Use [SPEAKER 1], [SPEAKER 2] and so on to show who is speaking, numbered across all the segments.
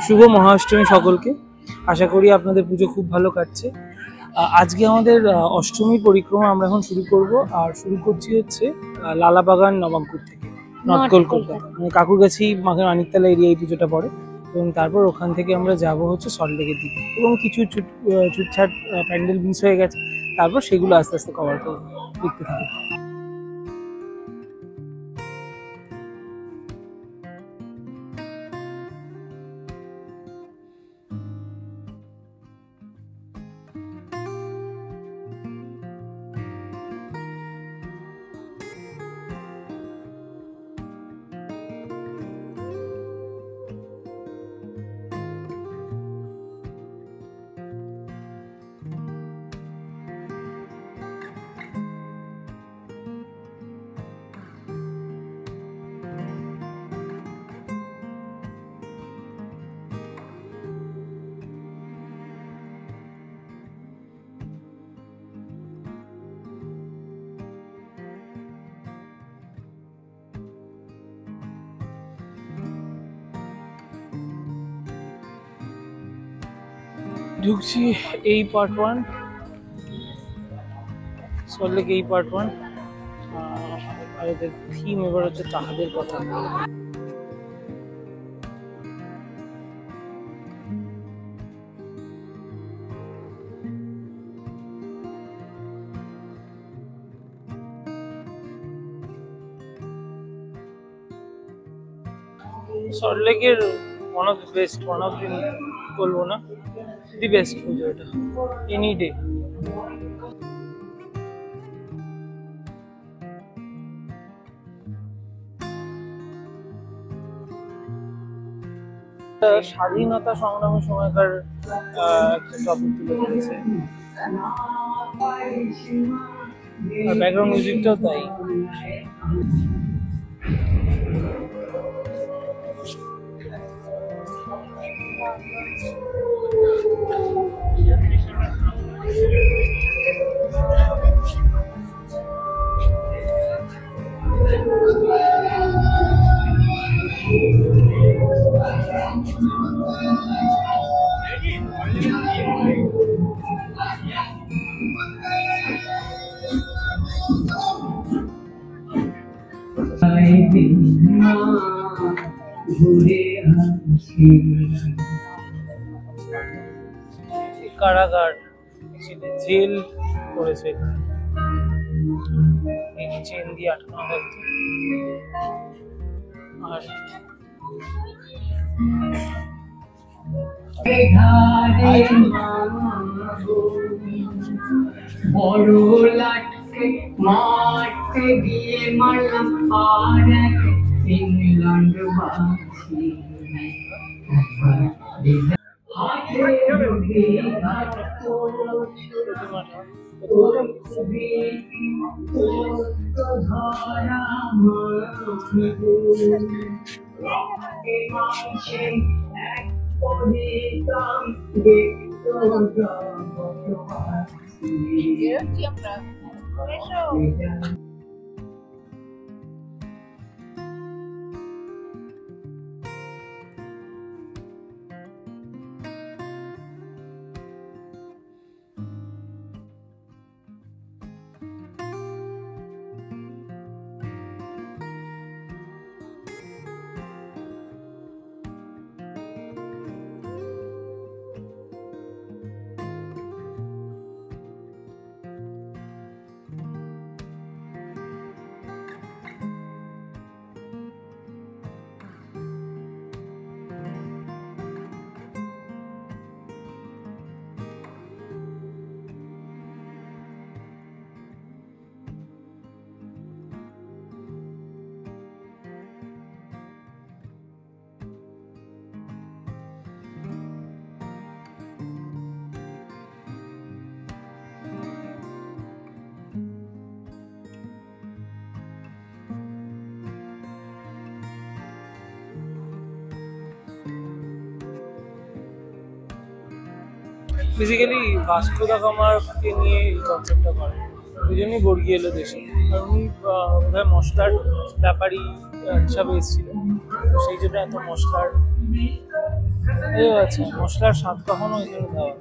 [SPEAKER 1] শুভ মহাষ্টমী সকলকে। আশা করি আপনাদের পুজো খুব ভালো কাটছে। আজকে আমাদের অষ্টমীর পরিক্রমা আমরা এখন শুরু করব, আর শুরু করছি হচ্ছে লালাবাগান নবাবপুর থেকে, নর্থ কলকাতা, মানে কাকুরগাছি মানিকতলা এরিয়া এই পুজোটা পড়ে। এবং তারপর ওখান থেকে আমরা যাব হচ্ছে সল্টলেকের দিকে, এবং কিছু ছুটছাট প্যান্ডেল মিস হয়ে গেছে, তারপর সেগুলো আস্তে আস্তে কভার করবো, দেখতে থাকি। ঢুকছি এই পার্ট 1, সল্টলেক এই পার্ট 1। আর এদের থিম এবার হচ্ছে তাহাদের কথা। সল্টলেকের ওয়ান অফ দি বলবো না, দি বেস্ট পুজো এটা, এনি ডে। স্বাধীনতা সংগ্রামের সময়কার একটা টপিক তুলে ধরেছে, আর ব্যাকগ্রাউন্ড মিউজিকটাও তাই। কারাগার, জেল করেছে এখানে, চেন দিয়ে আটকানো হয়।
[SPEAKER 2] বড় লাটকে মারতে গিয়ে মারলাম আর এক ইংল্যান্ড বাসী, হাতে
[SPEAKER 1] বেসিক্যালি ভাস্কো দা গামাকে নিয়ে এই কনসেপ্টটা করে, ওই জন্যই বর্গি এলো দেশে। আর উনি বোধহয় মশলার ব্যাপারী হিসাবে এসেছিলেন, সেই জন্য এত মশলার এই আচ্ছা, মশলার স্বাদ কখনো এখানে দেওয়া।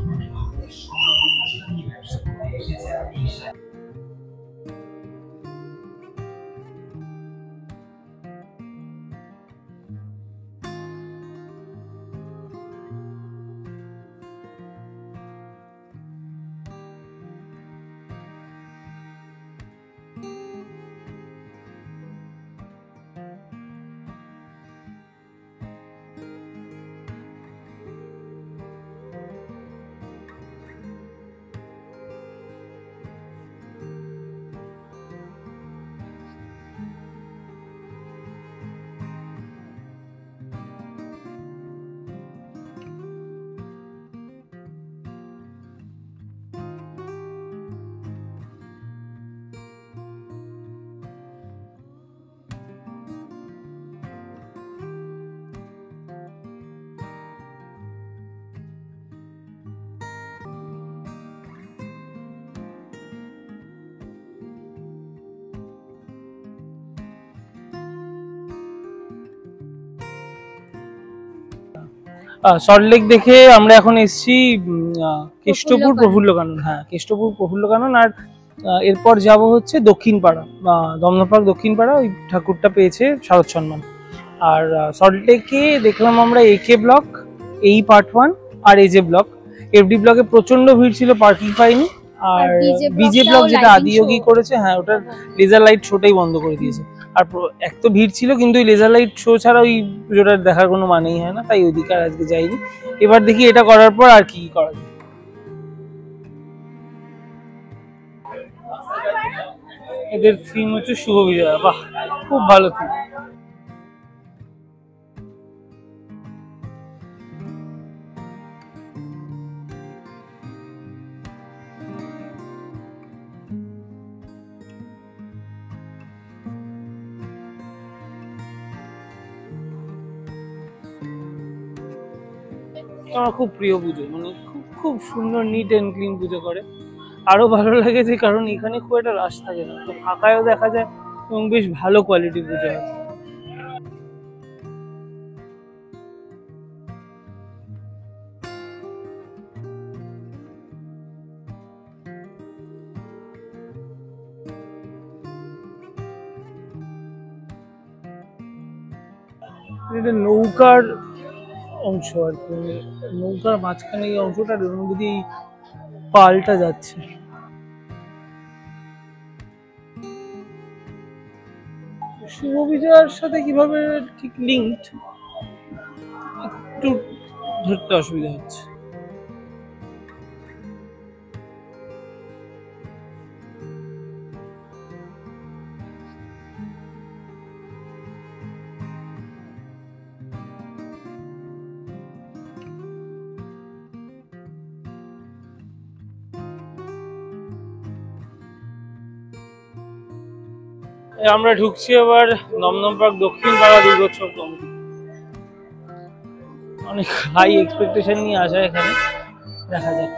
[SPEAKER 1] সল্টলেক দেখে আমরা এখন এসেছি কেষ্টপুর প্রফুল্লকানন। হ্যাঁ, কেষ্টপুর প্রফুল্লকানন। আর এরপর যাব হচ্ছে দক্ষিণ পাড়া, দমদম পার্ক দক্ষিণ পাড়া। ওই ঠাকুরটা পেয়েছে শারদ সম্মান। আর সল্টলেকে দেখলাম আমরা একে ব্লক, এই পার্ট 1 আর এজে ব্লক। এফডি ব্লকে প্রচন্ড ভিড় ছিল, পার্কিং পাইনি। আর বিজে ব্লক যেটা আদিয়োগী করেছে, হ্যাঁ, ওটার লেজার লাইট শোটাই বন্ধ করে দিয়েছে। আর এক তো ভিড় ছিল, কিন্তু ওই লেজার লাইট শো ছাড়া ওই পুজোটা দেখার কোনো মানেই হয় না, তাই ওইদিকে আর আজকে যাইনি। এবার দেখি এটা করার পর আর কি করা যায়। এদের থিম হচ্ছে শুভ বিজয়া। বাহ, খুব ভালো থিম। আমার খুব প্রিয় পুজো, মানে খুব খুব সুন্দর নিট অ্যান্ড ক্লিন পুজো করে। আরো ভালো লাগেছে কারণ এখানে খুব একটা রাশ থাকে না, তো ফাঁকায়ও দেখা যায় এবং বেশ ভালো কোয়ালিটির পুজো হয়। এটা নৌকার অংশ আর কি, নৌকার মাঝখানে এই অংশটা যদি পাল্টা যাচ্ছে। শুভ বিজয়ার সাথে কিভাবে ঠিক লিঙ্কড একটু ধরতে অসুবিধা হচ্ছে। আমরা ঢুকছি এবার দমদম পার্ক দক্ষিণ পাড়া দুর্গোৎসব কমিটি। অনেক হাই এক্সপেকটেশন নিয়ে আসা এখানে, দেখা যাক।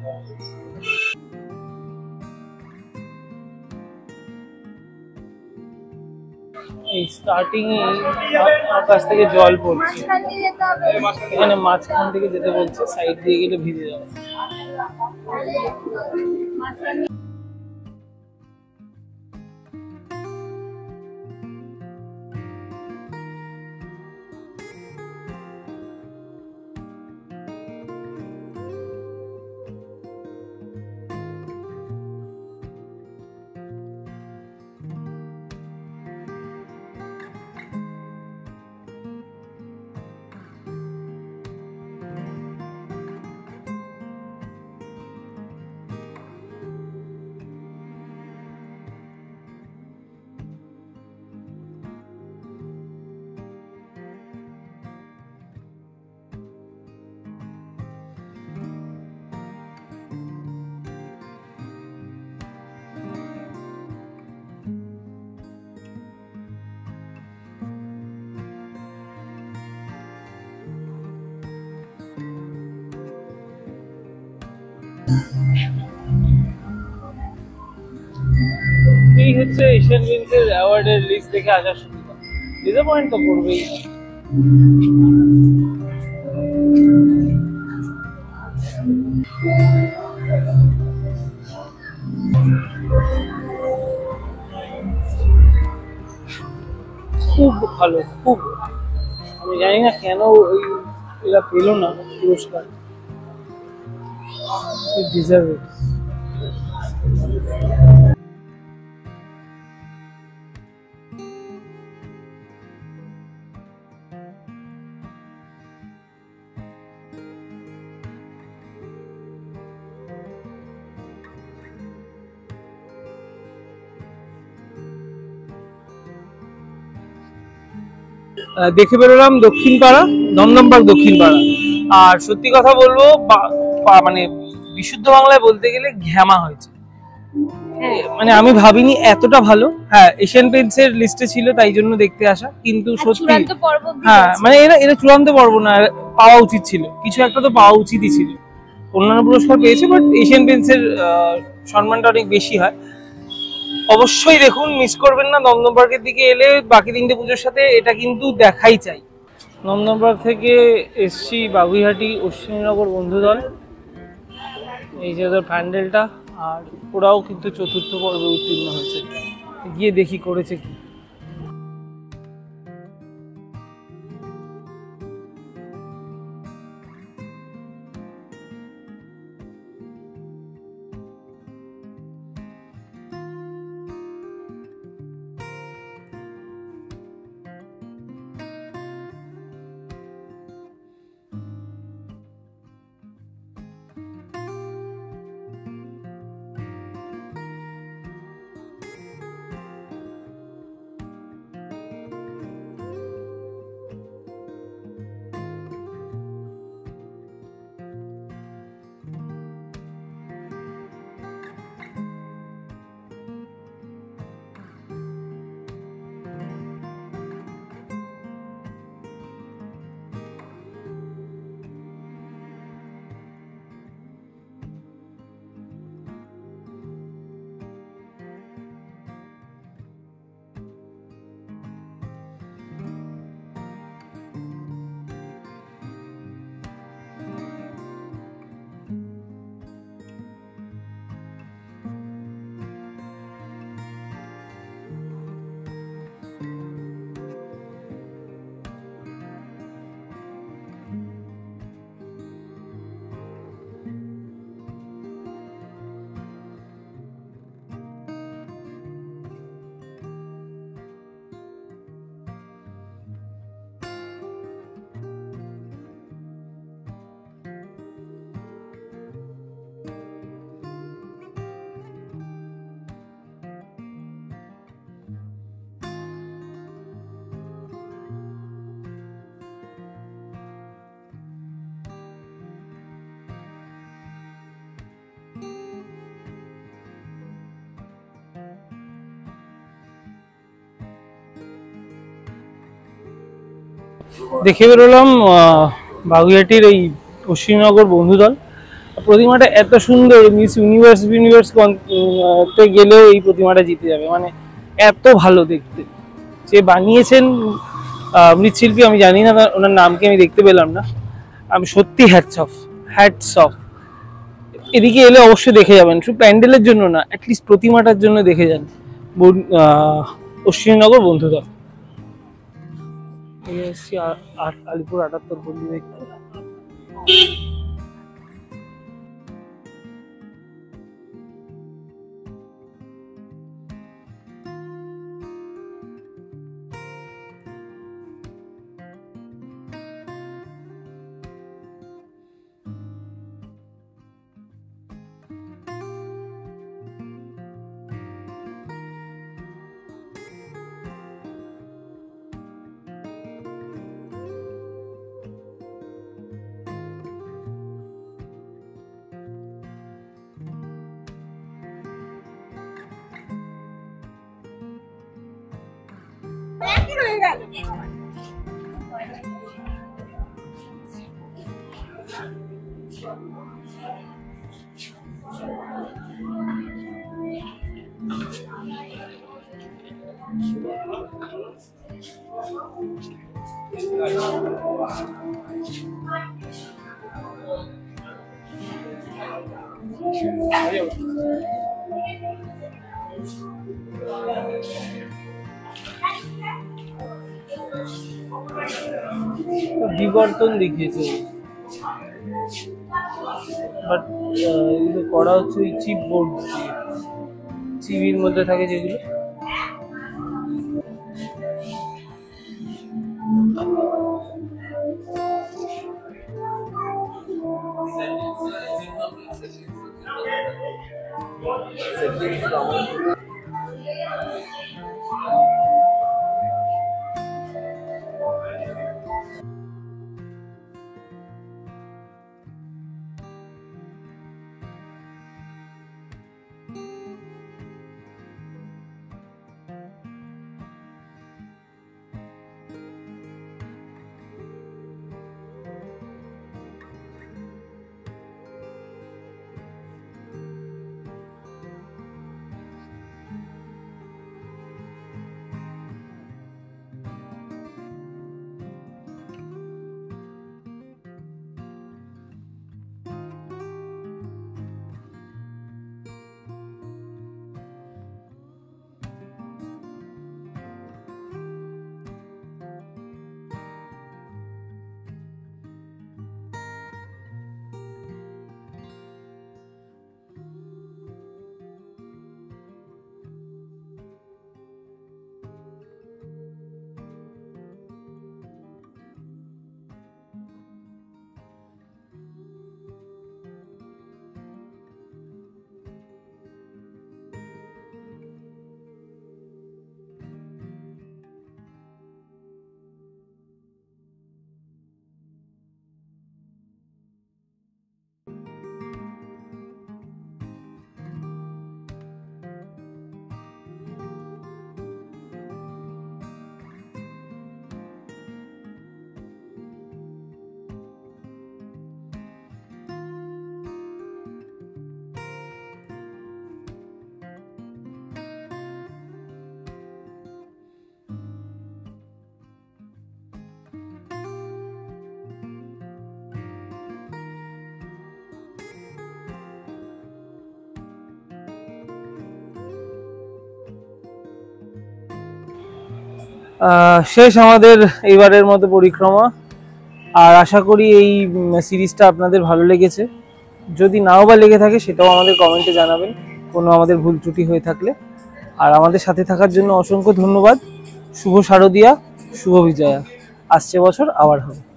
[SPEAKER 1] এই স্টার্টিং এ আকাশ থেকে জল পড়ছে, এখানে মাঝখান থেকে যেতে বলছে, সাইড দিয়ে গেলে ভিজে যাবে। এই হচ্ছে এশিয়ান গেমসের অ্যাওয়ার্ডের লিস্ট দেখে আসার সুবিধা। ডিসঅ্যাপয়েন্ট তো করবেই না। ভালো, খুব। আমি জানি না কেন এরা পেলো না পুরস্কার। ডিজার্ভ। দেখে বেরোলাম দক্ষিণ পাড়া, দমদম পার্ক দক্ষিণ পাড়া। আর সত্যি কথা বলবো, মানে বিশুদ্ধ বাংলায় বলতে গেলে ঘ্যামা হয়েছে। মানে আমি ভাবিনি এতটা ভালো। হ্যাঁ, এশিয়ান পেইন্টস এর লিস্টে ছিল, তাই জন্য দেখতে আসা, কিন্তু সত্যি হ্যাঁ মানে এরা চূড়ান্ত পর্ব না, পাওয়া উচিত ছিল, কিছু একটা তো পাওয়া উচিতই ছিল। অন্যান্য পুরস্কার পেয়েছে, বাট এশিয়ান পেইন্টস এর সম্মানটা অনেক বেশি হয়। অবশ্যই দেখুন, মিস করবেন না। দমদম পার্কের দিকে এলে বাকি 3টে পুজোর সাথে এটা কিন্তু দেখাই চাই। দমদম পার্ক থেকে এসছি বাগুইহাটি অশ্বিনীনগর বন্ধুদল। এই যে ওদের প্যান্ডেলটা, আর ওরাও কিন্তু 4র্থ পর্বে উত্তীর্ণ হয়েছে। গিয়ে দেখি করেছে কি। দেখে বেরোলাম বাগুইহাটির এই অশ্বিনীনগর বন্ধুদল। প্রতিমাটা এত সুন্দর, মিস ইউনিভার্স তে গেলেও এই প্রতিমাটা জিতে যাবে, মানে এত ভালো দেখতে। যে বানিয়েছেন মৃৎশিল্পী, আমি জানি না ওনার নামকে, আমি দেখতে পেলাম না। আমি সত্যি হ্যাটস অফ। এদিকে এলে অবশ্যই দেখে যাবেন, শুধু প্যান্ডেলের জন্য না, অ্যাটলিস্ট প্রতিমাটার জন্য দেখে যান অশ্বিনীনগর বন্ধুদল। আলিপুর 78 পল্লী দেখতে। বিবর্তন দেখিয়েছে, বাট এগুলো করা হচ্ছে ওই চিপ বোর্ড দিয়ে, চিবির মধ্যে থাকে যেগুলো। শেষ আমাদের এইবারের মতো পরিক্রমা। আর আশা করি এই সিরিজটা আপনাদের ভালো লেগেছে। যদি নাও বা লেগে থাকে সেটাও আমাদের কমেন্টে জানাবেন, কোনো আমাদের ভুল ত্রুটি হয়ে থাকলে। আর আমাদের সাথে থাকার জন্য অসংখ্য ধন্যবাদ। শুভ শারদিয়া, শুভ বিজয়া। আসছে বছর আবার হবে।